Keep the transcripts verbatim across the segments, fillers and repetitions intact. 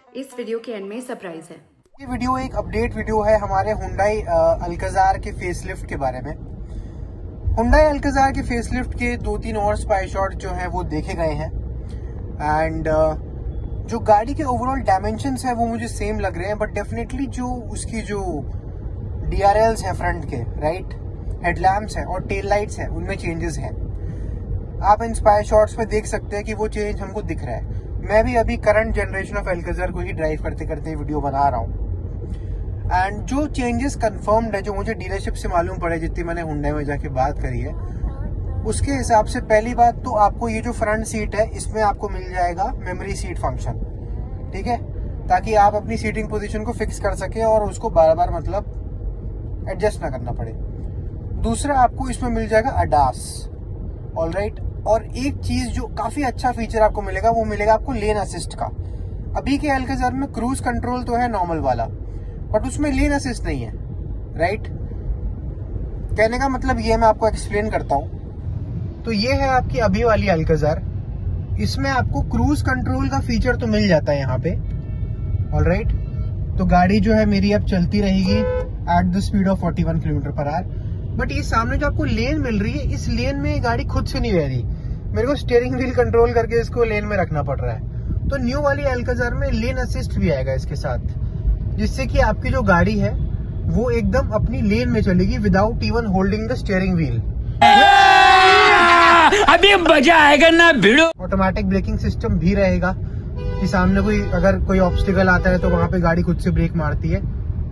इस वीडियो के एंड में सरप्राइज है। ये वीडियो एक अपडेट वीडियो है हमारे हुंडई अल्काजार के फेसलिफ्ट के बारे में। हुंडई अल्काजार के फेसलिफ्ट के दो तीन और स्पाई शॉट जो है वो देखे गए हैं एंड uh, जो गाड़ी के ओवरऑल डायमेंशंस है वो मुझे सेम लग रहे हैं, बट डेफिनेटली जो उसकी जो डी आर एल्स है फ्रंट के, राइट, हेडलैम्प्स है और टेल लाइट्स है, उनमें चेंजेस हैं। आप इन स्पाई शॉट्स में देख सकते हैं कि वो चेंज हमको दिख रहा है। मैं भी अभी करंट जनरेशन ऑफ अल्काजार को ही ड्राइव करते करते वीडियो बना रहा हूँ एंड जो चेंजेस कंफर्म्ड है, जो मुझे डीलरशिप से मालूम पड़े, जितनी मैंने हुंडई में जाके बात करी है, उसके हिसाब से पहली बात तो आपको ये जो फ्रंट सीट है इसमें आपको मिल जाएगा मेमोरी सीट फंक्शन, ठीक है, ताकि आप अपनी सीटिंग पोजीशन को फिक्स कर सके और उसको बार बार मतलब एडजस्ट ना करना पड़े। दूसरा, आपको इसमें मिल जाएगा अडास, ऑलराइट। और एक चीज जो काफी अच्छा फीचर आपको मिलेगा वो मिलेगा आपको लेन असिस्ट का। अभी के अल्काजार में क्रूज कंट्रोल तो है नॉर्मल वाला, बट उसमें लेन असिस्ट नहीं है, राइट। कहने का मतलब ये, मैं आपको एक्सप्लेन करता हूं। तो ये है आपकी अभी वाली अल्काजार। इसमें आपको क्रूज कंट्रोल का फीचर तो मिल जाता है यहाँ पे, ऑलराइट। तो गाड़ी जो है मेरी अब चलती रहेगी एट द स्पीड ऑफ इकतालीस किलोमीटर पर आवर। बट ये सामने जो आपको लेन मिल रही है, इस लेन में गाड़ी खुद से नहीं रह रही, मेरे को स्टीयरिंग व्हील कंट्रोल करके इसको लेन में रखना पड़ रहा है। तो न्यू वाली अल्काजार में लेन असिस्ट भी आएगा इसके साथ, जिससे कि आपकी जो गाड़ी है वो एकदम अपनी लेन में चलेगी without even holding the steering wheel. अभी मजा आएगा ना भिड़ो। ऑटोमेटिक ब्रेकिंग सिस्टम भी रहेगा कि सामने कोई अगर कोई ऑब्स्टिकल आता है तो वहां पे गाड़ी खुद से ब्रेक मारती है।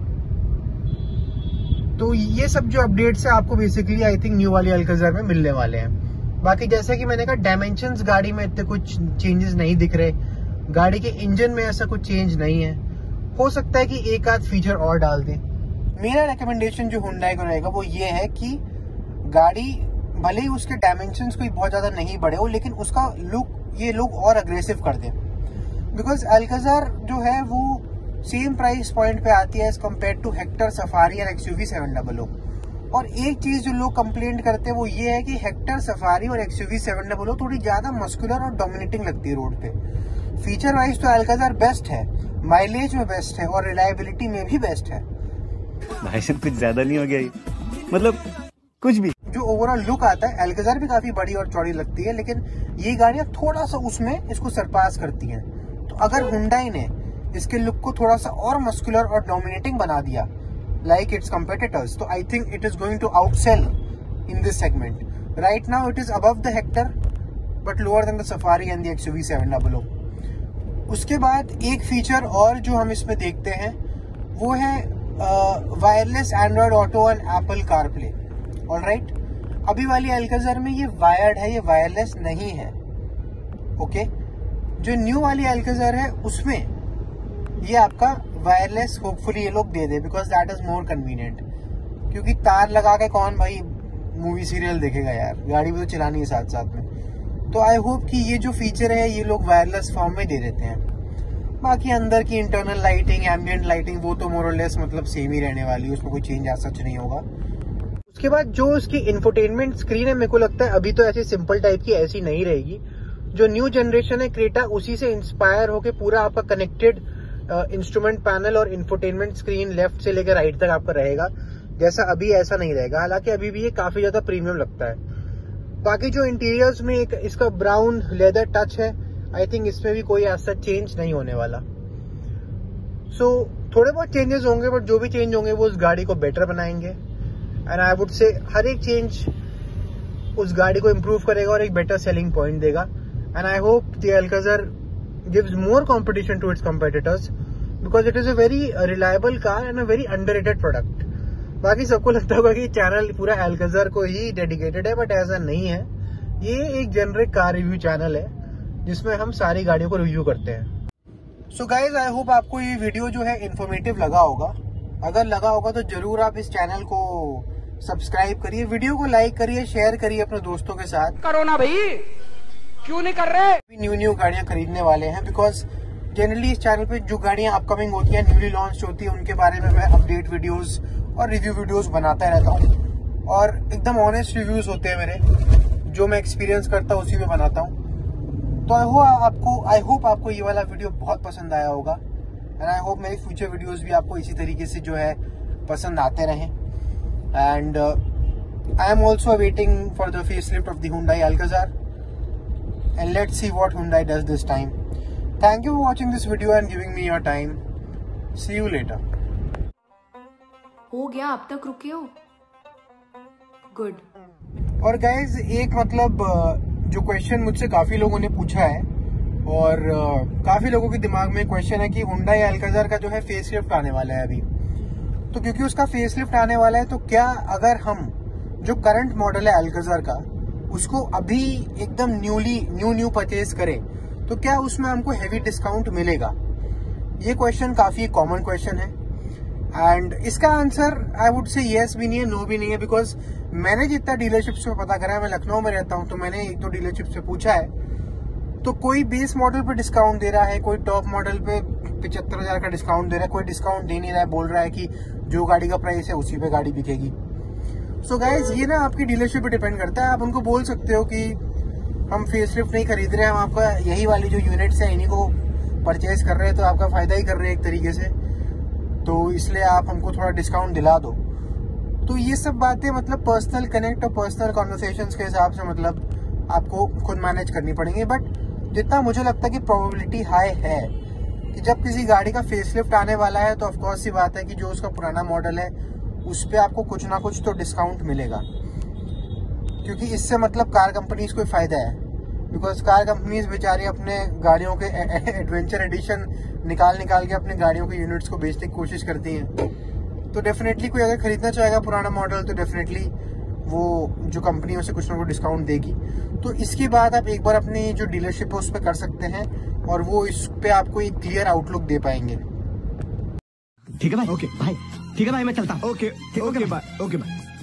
तो ये सब जो अपडेट्स है आपको बेसिकली आई थिंक न्यू वाली अल्काजार में मिलने वाले हैं। बाकी जैसे कि मैंने कहा, डायमेंशंस गाड़ी में इतने कुछ चेंजेस नहीं दिख रहे, गाड़ी के इंजन में ऐसा कुछ चेंज नहीं है। हो सकता है कि एक आध फीचर और डाल दें। मेरा रिकमेंडेशन जो हुंडई को रहेगा वो ये है कि गाड़ी भले ही उसके डायमेंशंस कोई बहुत ज्यादा नहीं बढ़े हो, लेकिन उसका लुक ये लुक और अग्रेसिव कर दे। बिकॉज अल्काजार जो है वो सेम प्राइस पॉइंट पे आती है as compared to Hector, Safari और एक्सयूवी सेवन डबल ओ। और एक चीज जो लोग कंप्लेंट करते हैं वो ये है कि हेक्टर, सफारी और एक्सयूवी सेवन डबल ओ थोड़ी ज्यादा मस्कुलर और डोमिनेटिंग लगती है रोड पे। फीचर वाइज तो अल्काजार बेस्ट है, माइलेज में बेस्ट है और रिलायबिलिटी में भी बेस्ट है। भाई साहब कुछ ज्यादा नहीं हो गया ये? मतलब कुछ भी। जो ओवरऑल लुक आता है, अल्काजार भी काफी बड़ी और चौड़ी लगती है, लेकिन ये गाड़ियां थोड़ा सा उसमें इसको सरपास करती हैं। तो अगर हुंडई ने इसके लुक को थोड़ा सा और मस्कुलर और डोमिनेटिंग बना दिया लाइक इट्स कंपेटिटर्स, तो I think it is going to outsell in this segment. Right now it is above the Hector but lower than the Safari and the XUV seven double O. उसके बाद एक feature और जो हम इसमें देखते हैं वो है wireless Android auto and Apple CarPlay, alright. अभी वाली अल्काजार में ये वायर्ड है, ये वायरलेस नहीं है, ओके okay? जो न्यू वाली अल्काजार है उसमें ये आपका वायरलेस होपफुली ये लोग दे दे, because that is more convenient. क्योंकि तार लगा के कौन भाई मूवी सीरियल देखेगा यार, गाड़ी भी तो चलानी है साथ साथ में। तो आई होप कि ये जो फीचर है ये लोग वायरलेस फॉर्म में दे देते हैं। बाकी अंदर की इंटरनल लाइटिंग, एम्बिएंट लाइटिंग, वो तो मोर और लेस मतलब सेम ही रहने वाली है, उसमें कोई चेंज आज सच नहीं होगा। उसके बाद जो उसकी इंफोटेनमेंट स्क्रीन है, मेरे को लगता है अभी तो ऐसी सिंपल टाइप की ऐसी नहीं रहेगी। जो न्यू जनरेशन है क्रेटा, उसी से इंस्पायर होकर पूरा आपका कनेक्टेड इंस्ट्रूमेंट पैनल और इंफोटेनमेंट स्क्रीन लेफ्ट से लेकर राइट तक आपका रहेगा। जैसा अभी ऐसा नहीं रहेगा, हालांकि अभी भी ये काफी ज्यादा प्रीमियम लगता है। बाकी जो इंटीरियर्स में एक इसका ब्राउन लेदर टच है, आई थिंक इसमें भी कोई ऐसा चेंज नहीं होने वाला। सो so, थोड़े बहुत चेंजेस होंगे, बट जो भी चेंज होंगे वो उस गाड़ी को बेटर बनाएंगे। एंड आई वुड से हर एक चेंज उस गाड़ी को इम्प्रूव करेगा और एक बेटर सेलिंग पॉइंट देगा। And I hope the Alcazar gives more competition to its competitors because it is a very uh, reliable car and a very underrated product. बाकी सबको लगता होगा कि चैनल पूरा अल्काजार को ही डेडिकेटेड है, बट ऐसा नहीं है। ये एक जेनरिक कार रिव्यू चैनल है जिसमें हम सारी गाड़ियों को रिव्यू करते हैं। सो गाइज, आई होप आपको ये वीडियो जो है इन्फॉर्मेटिव लगा होगा। अगर लगा होगा तो जरूर आप इस चैनल को सब्सक्राइब करिए, वीडियो को लाइक करिए, शेयर करिए अपने दोस्तों के साथ। करो ना भाई, क्यों नहीं कर रहे? न्यू न्यू गाड़ियां खरीदने वाले हैं, बिकॉज जनरली इस चैनल पे जो गाड़ियां अपकमिंग होती हैं, न्यूली लॉन्च होती है, उनके बारे में मैं अपडेट वीडियोस और रिव्यू वीडियोस बनाता रहता हूं। और एकदम ऑनेस्ट रिव्यूज होते हैं मेरे, जो मैं एक्सपीरियंस करता हूं उसी में बनाता हूं। तो आई होप आपको आई होप आपको ये वाला वीडियो बहुत पसंद आया होगा। एंड आई होप मेरी फ्यूचर वीडियोस भी आपको इसी तरीके से जो है पसंद आते रहें. And I am also waiting for the facelift of the Hyundai Alcazar, and let's see what Hyundai does this time. Thank you for watching this video and giving me your time. See you later. हो गया, अब तक रुके हो? Good. और guys एक मतलब जो क्वेश्चन मुझसे काफी लोगों ने पूछा है और काफी लोगों के दिमाग में क्वेश्चन है कि Hyundai Alcazar का जो है फेसलिफ्ट आने वाला है अभी. तो क्योंकि उसका फेसलिफ्ट आने वाला है तो क्या अगर हम जो करंट मॉडल है Alcazar का उसको अभी एकदम न्यूली न्यू न्यू परचेज करें तो क्या उसमें हमको हेवी डिस्काउंट मिलेगा? ये क्वेश्चन काफी कॉमन क्वेश्चन है एंड इसका answer I would say yes भी नहीं है, नो भी नहीं है. बिकॉज मैंने जितना डीलरशिप से पता करा है, मैं लखनऊ में रहता हूं, तो मैंने एक दो डीलरशिप से पूछा है तो कोई बेस मॉडल पे डिस्काउंट दे रहा है, कोई टॉप मॉडल पे पिछहत्तर हजार का डिस्काउंट दे रहा है, कोई डिस्काउंट दे नहीं रहा है, बोल रहा है कि जो गाड़ी का प्राइस है उसी पे गाड़ी बिकेगी. सो गाइज ये ना आपकी डीलरशिप पे डिपेंड करता है. आप उनको बोल सकते हो कि हम फेसलिफ्ट नहीं खरीद रहे हैं, हम आपका यही वाली जो यूनिट्स है इन्हीं को परचेज कर रहे हैं, तो आपका फायदा ही कर रहे हैं एक तरीके से, तो इसलिए आप हमको थोड़ा डिस्काउंट दिला दो. तो ये सब बातें मतलब पर्सनल कनेक्ट और पर्सनल कॉन्वर्सेशंस के हिसाब से मतलब आपको खुद मैनेज करनी पड़ेंगी. बट जितना मुझे लगता है कि प्रोबेबिलिटी हाई है कि जब किसी गाड़ी का फेसलिफ्ट आने वाला है तो ऑफकोर्स सी बात है कि जो उसका पुराना मॉडल है उस पर आपको कुछ ना कुछ तो डिस्काउंट मिलेगा, क्योंकि इससे मतलब कार कंपनीज को फायदा है. बिकॉज कार कंपनीज बेचारी अपने गाड़ियों के एडवेंचर एडिशन निकाल निकाल के अपने गाड़ियों के यूनिट्स को बेचने की कोशिश करती हैं. तो डेफिनेटली कोई अगर खरीदना चाहेगा पुराना मॉडल तो डेफिनेटली वो जो कंपनी उसे कुछ ना कुछ डिस्काउंट देगी. तो इसकी बात आप एक बार अपनी जो डीलरशिप है उस पर कर सकते हैं और वो इस पे आपको एक क्लियर आउटलुक दे पाएंगे. ठीक है भाई, ओके भाई, ठीक है भाई, मैं चलता हूँ. Okay okay bye, okay bye.